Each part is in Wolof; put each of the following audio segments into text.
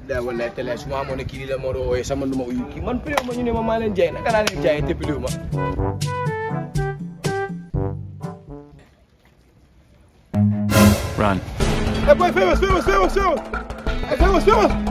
da wala télé suma amone ki la mo do sama duma uyu ki man piliw ma ñu ne ma leen jaay naka la leen jaay te piliw ma Run. Hey boy, famous. Hey, famous.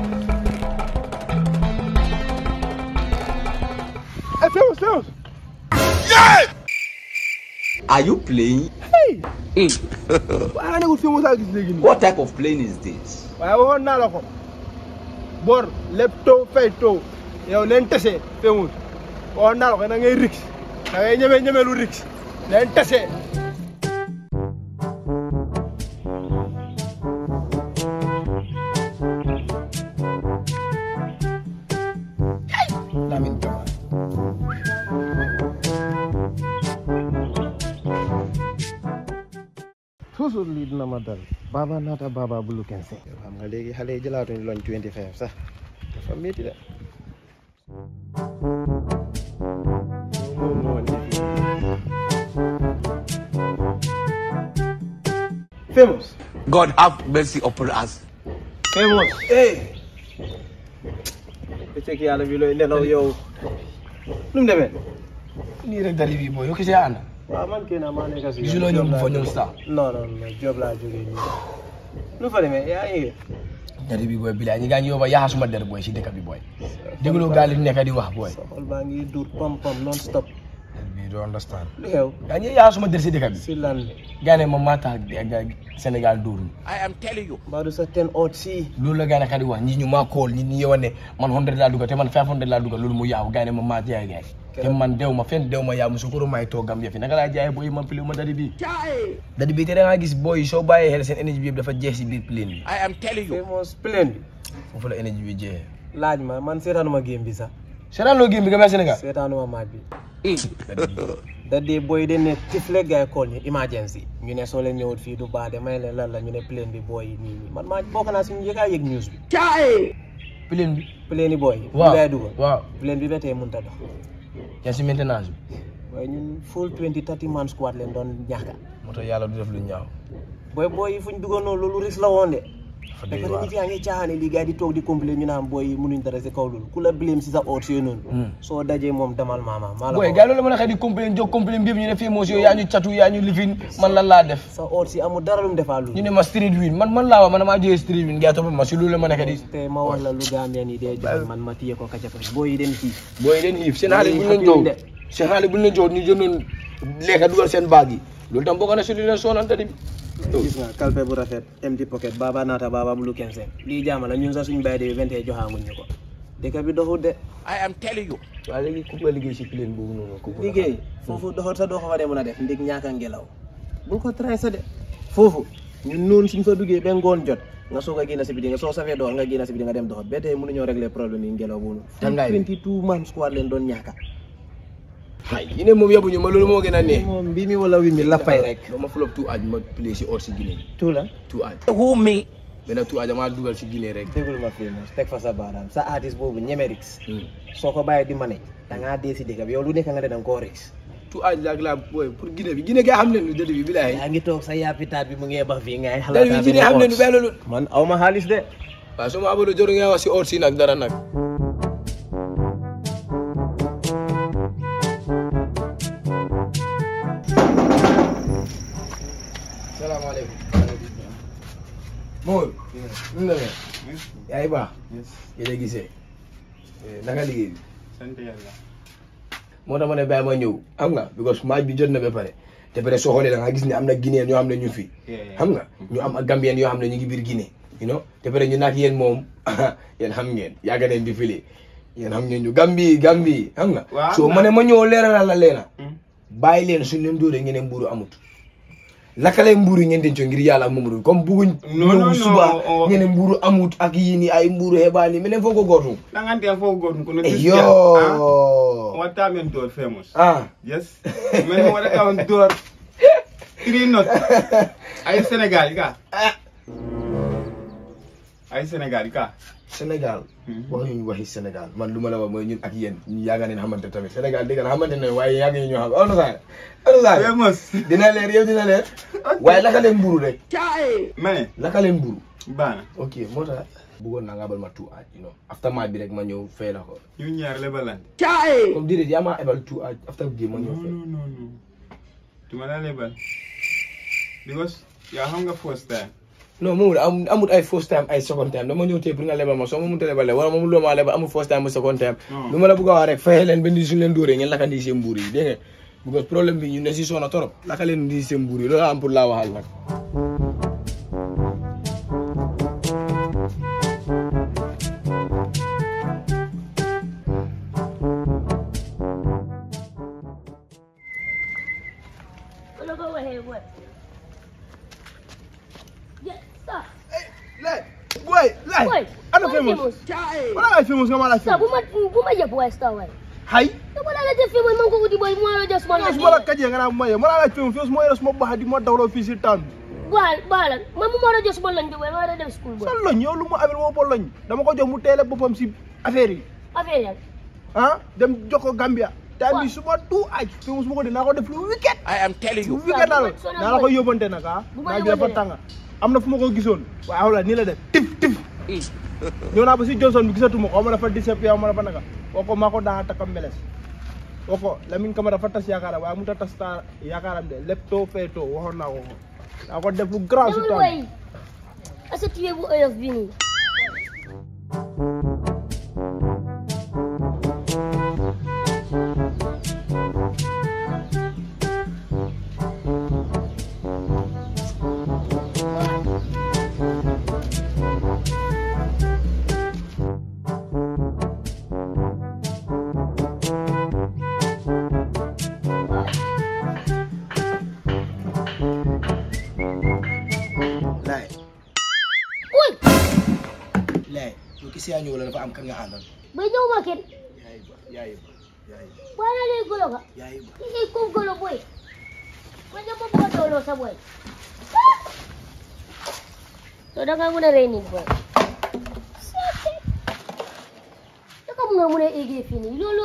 Hey, famous. Yeah! Are you playing? Hey! Why are you famous like this? What type of plane is this? I want na lako. Bor, lepto, feito. Yow len tassé famous. On na lako na ngay rix. Da ngay ñëmé lu rix. Len tassé. toujours lii dina ma dal baba naata baba bulu 15 xam nga léegi xale yi jëlaatuñu loñ 25 sax dafa métti de famous God have mercy upon us. famous hey ce ki yàlla bi looy nelaw yow nu mu demee nii rek dali bi booy yow kese ànd waaw man kii naa maa nekk si gisuloo ñoom bu fa ñoom star non job laa jógee nii nu fa demee yaa ngi dari bi booy bilaay ñi gaa ngi yow ba yaa suma der booy si dëkk bi booy dégloo gaa li nekk di wax booy sa xol baa ngi dur pam non stop bi do understand lu xew gaa ñi yaa suma der si dëkk bi si lan gaa ne ma mata Sénégal dur I am telling you. Badu sa 10 out si loolu la gaa ne di wax ñi ñu ma call ñi yow ne man 100 laa dugal te man 500 laa dugal loolu mu yaaw gaa ne ma ma jaay gaay te man dew ma fen dew ma yaa musukuru may toog Gambia fi naka laa jaay booy man piliw ma dadi bi te da nga gis booy soo bàyyee xel seen énergie bi yëpp dafa jeex si biir plane bi I am telling you. famous plane bi foofu la énergie bi jeexee laaj ma man seetaanuma game bi sax seetaanoo game bi Gambia Sénégal seetaanuma match bi dadee booy de ne tifle gars yi call ñu emergency ñu ne soo leen ñëwut fii du baax de may leen lan la ñu ne plane bi booy yi nii man maa bokk naa suñu yëgaa yëg news bi plane bi plane yi booy yi ngay dugal waaw plane bi ba tey mënut a dox yaa si maintenance bi waaye ñun full 20-30 man squad leen doon ñàkka moo tax yàlla du def lu ñaaw booy yi fuñ dugal noonu loolu risque la woon de dafa nit yaa ngi caaxaane lii gars yi di toog di complain ñu naan booy yi mënuñ dara si kaw loolu ku la blame si sa oot si noonu soo dajee moom demal maama maa la booy gars loolu mën a xëy di complain jóg complain bi ñu ne famous yow yaa ñu catu yaa ñu lifin man lan laa def sa oot si amul dara lu mu defaa loolu ñu ne ma street win man laa wax man maa jógee street win gars topp ma si loolu la mën a xëy di te ma wax la lu Gambien yi dee jox man ma téye ko kacapa booy yi den xiif seen xaalis bu leen jox seen xaalis bu leen jox ñu jëndoon lekka dugal seen baag yi loolu tam bokk na si lu leen soonante di gis nga kalpe bu rafet empty pocket baba naata baba bulu 15 lii jaama la ñun sax suñu bàyyi de 20 joxaaguñ ñu ko dëkk bi doxul de I am telling you. waaw léegi ku nga liggéey si plane boobu noonu liggéey foofu doxal sa doo ko fa de mën a def ndig ñaaka ngelaw bul ko traité de foofu ñun noonu suñ fa duggee ba ngoon jot nga soog a génn si biti nga soo safee doxal nga génn si biti nga dem doxal ba tey mënuñoo régler problème yi ngelaw boobu 22 man squad leen doon ñaaka hay ine moom yabuñu ma loolu moo gën a ne moom mbii mi wala wi mi la fay rek ma flop tout aj ma play si or si Guinée tout la tout aj Who me? benn tout aj ma dugal si Guinée rek déglu ma famous teg fa sa baaraam sa artiste boobu ñemerix soo ko bàyyi di manage da ngaa dee si dëkk bi yow lu nekk nga ne danga koo rex tout aj la booy pour Guinée bi Guinée ga xam leen lu dëdd bi bilaay yaa ngi toog sa yaapitaat bi mu ngee bax fii ngay xalaat bi Guinée xam leen lu bay loolu man aw ma xaalis de waaw su ma abado joru ngay wax si or si nag dara nag salaamaaleykum. Mor. nu la mel. yaa ngi baax. yéen a gisee. naka liggéey bi. sant yàlla. moo tax ma ne bàyyi ma ñëw xam nga because match bi jot na ba pare te pare soo xoolee da nga gis ne am na Guinéen yoo xam ne ñu fi. xam nga ñu am ak Gambien yoo xam ne ñu ngi biir Guinée. you know te pare ñu nag yéen moom yéen xam ngeen yàgg nañ di fili yéen xam ngeen ñu Gambie xam nga. waaw soo ma ne ma ñëw leeralal la leena. bàyyi leen suñ leen dóoree ngeen ne mbuuru amut. lakale mburu ngeen denco ngir yàlla ak Mamadou comme buguñ ñëw suba ñene mburu amut ak yii nii ay mburu heɓani minen fof ko gotum ɗangante fof gotum kono yo watta men door famous yes men waɗa kawan door 3 notes ay Sénégal ka ay Sénégal ka Sénégal waxuñu waxi Sénégal man lu ma la wax mooy ñun ak yéen ñu yàgg nañ xamante tamit Sénégal dégg na xamante ne waaye yàgg ñu ñoo xam famous dina leer yow dina leer waaye laka leen mburu rek ma ne laka leen mburu Bana. Okay, moo tax bëggoon naa nga abal ma 2 hours, you know. After match bi rek ma ñëw fay la ko. ñu ñaar lebalante. Comme déedéet yaa ma abal 2 hours after game ma ñëw fay. No. Tuma la lebal. Because yaa xam nga first time. Non moom amul ay first time ay second time dama ñëw tey pour nga lebal ma soo ma mënta lebal wala moom loo ma lebal amul first time second time. lu ma la bëgg a wax rek fayal leen benn suñu leen dóoree ngeen lakandi seen mbuur yi dégg nga because problème bi ñu ne si soona torop laka leen di seen mbuur yi loolu am pour laa waxal nag. Boy, ana famous. Wala ay famous nga mala Sa buma je boy star way. Hay. To wala la je famous man ko udi boy mo la just man. Wala kaje nga na moye. Wala ay famous mo yelo mo ba di mo dawlo fi ci town. Bala man mo la just man lañ bi boy ma la dem school boy. Sa loñ yow lu mu amel mo bo loñ. Dama ko jox mu télé bopam ci affaire yi. Affaire ya. Ah, dem jox ko Gambia. Time bi suma 2 aj. Famous mo ko dina ko def lu weekend. I am telling you. Weekend la la ko yobante nak ha. Na bi dafa tanga. Amna fu ma ko gisoon. Waaw la ni la def. Tif. ñëw naa ba si Johnson bi gisatuma ko ma dafa disappear ma dafa naka woko maa ko daa takam meles woko Lamine Camara dafa tas yaakaaram waaye mu ta tas ta yaakaaram de lépp too fee too waxoon naa ko daa ko def lu grand si temps asa tiye bu oyof bi nii si ñëw la dafa am ka nga àndal ba ñëw ma kenn yaay wala lay golo ga yaay ki ko golo boy ma ñëw ma dolo sa boy to da nga mën a rey nit boy da ka mën a mën a égee fii nii loolu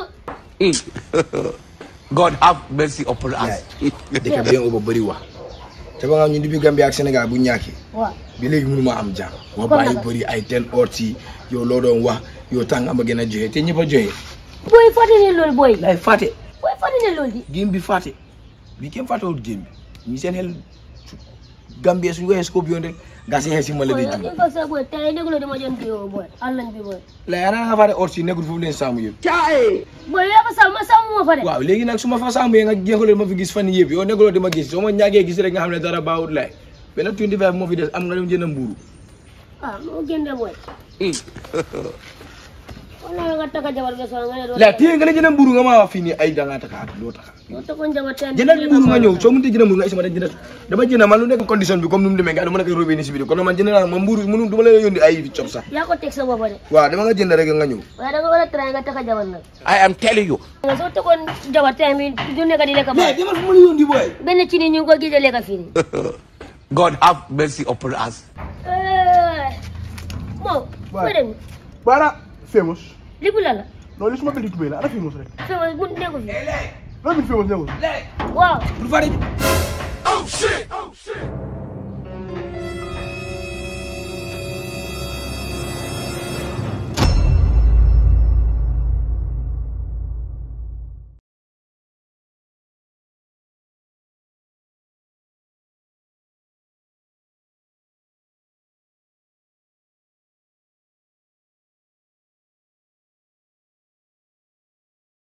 God have mercy upon us. dëkk bi yëngu ba bëri wax te ba nga ñu depuis Gambia ak Sénégal bu ñàkki waaw bi léegi mënu ma am jàmm wa bàyyi bëri ay 10 heures ci yow loo doon wax yow tàng ama gën a joxe te ñëpp a joxe boy fàtte ne loolu boy lay fàtte boy fàtte ne loolu di game bi fàtte bi kenn fàttewul game bi ñi seen xel Gambia suñu waxee scope yoon rek gaa seen xel si ma la day boy ko sa boy tay negulo dama jon ki yow boy allan bi boy lay ana nga fàtte heures ci nekkul foofu leen saamu yëpp boy ya fa sama ma fa de waaw léegi nag su ma fa saamu nga jeexalee ma fi gis fan yëpp yow nekkuloo dama gis soo ma ñaagee gis rek nga xam ne dara baawut lay benn 25 moo fi des am nga dem jënd mburu ah moo gënde boy wala nga taka jabar ga so nga do la tie nga ne jënd mburu nga ma wax fii nii ay da nga taka loo taka do to kon jabar tan jëndal mburu nga ñëw soo mënutee jënd mburu nga isma dama jënd man lu nekk condition bi comme nu mu demee nga dama nekk robé ni si bi kon man jënd naa ma mburu mënu duma la yónni ay cop sax yaa ko teg sa bopp de waaw dama nga jënd rek nga ñëw waaye da nga war a try nga taka jabar nag I am telling you. nga soo tegoon jabar tay mi du nekk di lekk ba demal fu ma la yónni boy benn ci ni ñu ko gisee lekk fii nii God have mercy upon us. mo ko dem bara famous libu la non li suma bëgg tubé la ana famous rek famous bu nekk fi loolu famous nekkul waaw lu fari Oh shit!